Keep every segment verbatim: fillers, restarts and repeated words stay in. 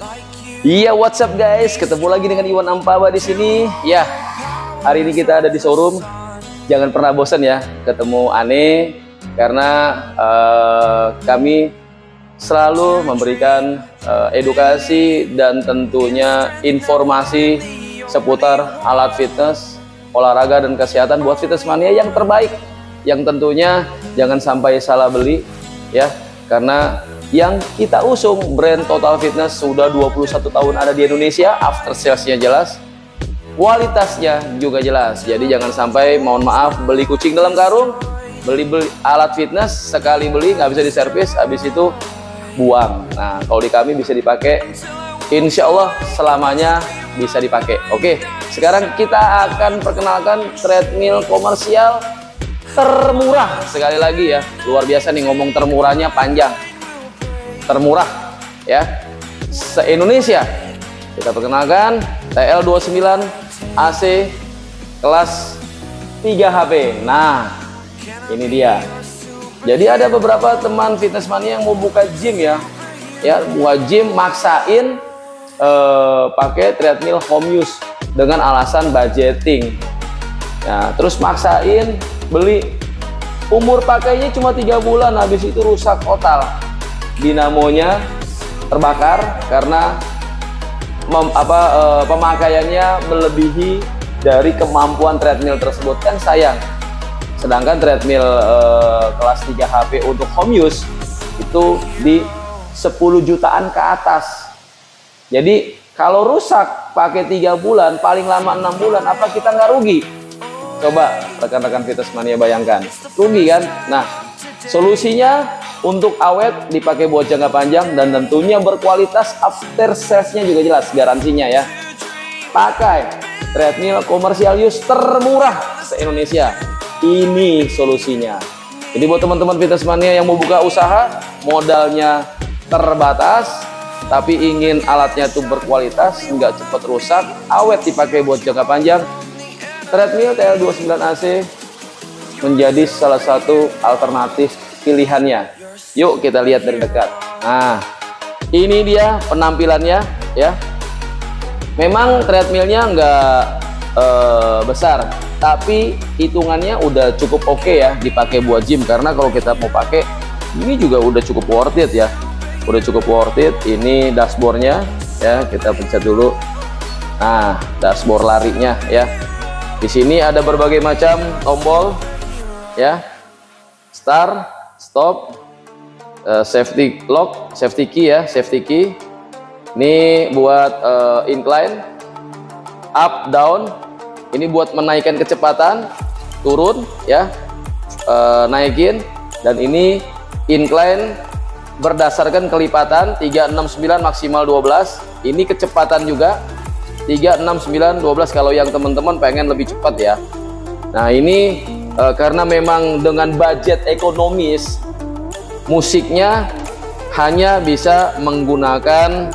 Iya, what's up guys? Ketemu lagi dengan Iwan Ampaba di sini. Ya, hari ini kita ada di showroom. Jangan pernah bosan ya ketemu Ane, karena uh, kami selalu memberikan uh, edukasi dan tentunya informasi seputar alat fitness, olahraga dan kesehatan buat fitness mania yang terbaik. Yang tentunya jangan sampai salah beli ya, karena yang kita usung brand Total Fitness sudah dua puluh satu tahun ada di Indonesia, after salesnya jelas, kualitasnya juga jelas. Jadi jangan sampai, mohon maaf, beli kucing dalam karung, beli, beli alat fitness, sekali beli nggak bisa diservis, habis itu buang. Nah, kalau di kami bisa dipakai, insya Allah selamanya bisa dipakai. Oke, sekarang kita akan perkenalkan treadmill komersial termurah. Sekali lagi ya, luar biasa nih ngomong termurahnya panjang. Termurah ya se-Indonesia. Kita perkenalkan T L dua puluh sembilan A C kelas tiga H P. Nah, ini dia. Jadi ada beberapa teman fitness mania yang mau buka gym ya. Ya, buat gym maksain eh, pakai treadmill home use dengan alasan budgeting. Ya, terus maksain beli, umur pakainya cuma tiga bulan, habis itu rusak total. Dinamonya terbakar karena mem, apa, e, pemakaiannya melebihi dari kemampuan treadmill tersebut, kan sayang. Sedangkan treadmill e, kelas tiga H P untuk home use itu di sepuluh jutaan ke atas. Jadi kalau rusak pakai tiga bulan, paling lama enam bulan, apa kita nggak rugi? Coba rekan-rekan fitness mania bayangkan, rugi kan? Nah, solusinya untuk awet, dipakai buat jangka panjang, dan tentunya berkualitas, after sales-nya juga jelas, garansinya ya. Pakai treadmill komersial use termurah se-Indonesia. Ini solusinya. Jadi buat teman-teman fitness mania yang mau buka usaha, modalnya terbatas, tapi ingin alatnya tuh berkualitas, nggak cepat rusak, awet, dipakai buat jangka panjang, treadmill T L dua puluh sembilan A C menjadi salah satu alternatif pilihannya. Yuk kita lihat dari dekat. Nah, ini dia penampilannya ya. Memang treadmillnya nggak uh, besar, tapi hitungannya udah cukup oke okay ya dipakai buat gym. Karena kalau kita mau pakai, ini juga udah cukup worth it ya. Udah cukup worth it. Ini dashboardnya ya, kita pencet dulu. Nah, dashboard larinya ya. Di sini ada berbagai macam tombol ya. Start, stop, uh, safety lock, safety key ya, safety key. Ini buat uh, incline, up, down. Ini buat menaikkan kecepatan, turun ya, uh, naikin. Dan ini incline berdasarkan kelipatan tiga, enam, sembilan, maksimal dua belas. Ini kecepatan juga tiga, enam, sembilan, dua belas kalau yang teman-teman pengen lebih cepat ya. Nah, ini Uh, karena memang dengan budget ekonomis, musiknya hanya bisa menggunakan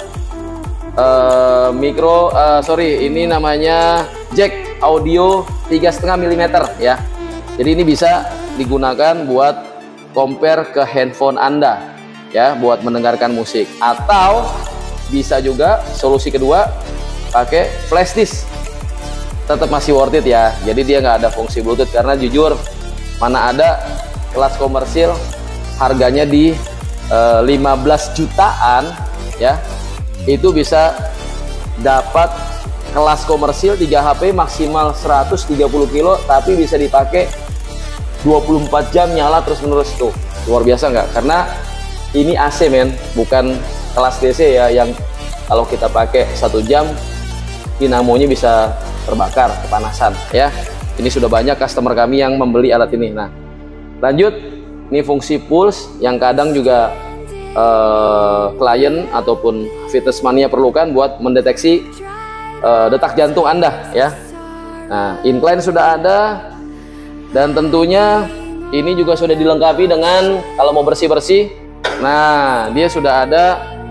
uh, mikro, uh, sorry, ini namanya jack audio tiga koma lima milimeter ya. Jadi ini bisa digunakan buat compare ke handphone Anda ya, buat mendengarkan musik. Atau bisa juga solusi kedua pakai flash disk. Tetap masih worth it ya. Jadi dia nggak ada fungsi Bluetooth, karena jujur mana ada kelas komersil harganya di uh, lima belas jutaan ya, itu bisa dapat kelas komersil tiga H P maksimal seratus tiga puluh kilo, tapi bisa dipakai dua puluh empat jam nyala terus menerus. Tuh luar biasa nggak? Karena ini A C men, bukan kelas D C ya, yang kalau kita pakai satu jam dinamonya bisa terbakar, kepanasan ya. Ini sudah banyak customer kami yang membeli alat ini. Nah, lanjut, ini fungsi pulse yang kadang juga eh, klien ataupun fitness mania perlukan buat mendeteksi eh, detak jantung Anda ya. Nah, incline sudah ada, dan tentunya ini juga sudah dilengkapi dengan, kalau mau bersih-bersih, nah dia sudah ada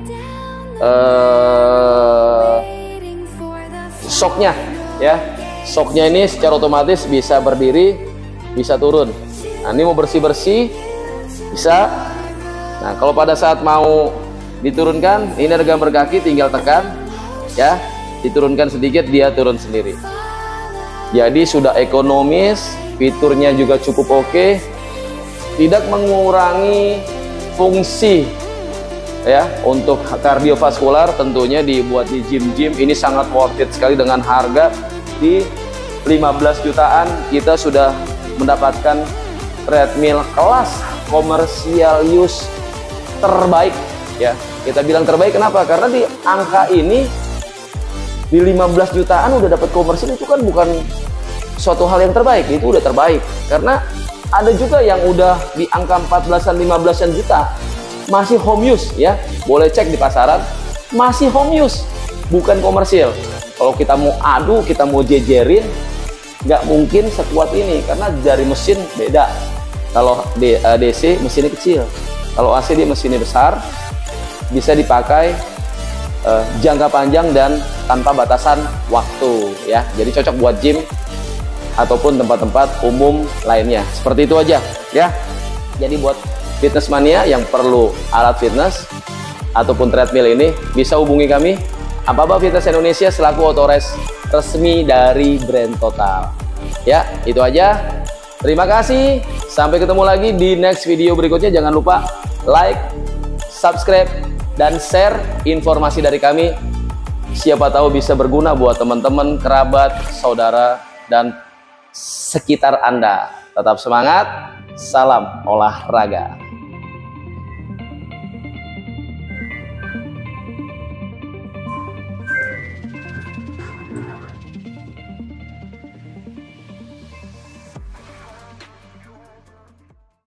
eh, shocknya ya. Shocknya ini secara otomatis bisa berdiri, bisa turun. Nah, ini mau bersih-bersih bisa. Nah, kalau pada saat mau diturunkan. Ini ada gambar kaki, tinggal tekan ya, diturunkan sedikit dia turun sendiri. Jadi sudah ekonomis, fiturnya juga cukup oke, tidak mengurangi fungsi ya. Untuk kardiovaskular tentunya dibuat di gym-gym ini sangat worth it sekali. Dengan harga di lima belas jutaan kita sudah mendapatkan treadmill kelas komersial use terbaik ya. Kita bilang terbaik kenapa? Karena di angka ini di lima belas jutaan udah dapat komersial, itu kan bukan suatu hal yang terbaik, itu udah terbaik. Karena ada juga yang udah di angka empat belasan lima belasan juta masih home use ya. Boleh cek di pasaran, masih home use, bukan komersial. Kalau kita mau adu, kita mau jejerin, nggak mungkin sekuat ini karena dari mesin beda. Kalau D C mesinnya kecil, kalau A C dia mesinnya besar, bisa dipakai uh, jangka panjang dan tanpa batasan waktu ya. Jadi cocok buat gym ataupun tempat-tempat umum lainnya. Seperti itu aja ya. Jadi buat fitness mania yang perlu alat fitness ataupun treadmill ini bisa hubungi kami Ampaba Fitness Indonesia selaku otoris resmi dari Brand Total. Ya, itu aja. Terima kasih. Sampai ketemu lagi di next video berikutnya. Jangan lupa like, subscribe, dan share informasi dari kami. Siapa tahu bisa berguna buat teman-teman, kerabat, saudara, dan sekitar Anda. Tetap semangat. Salam olahraga.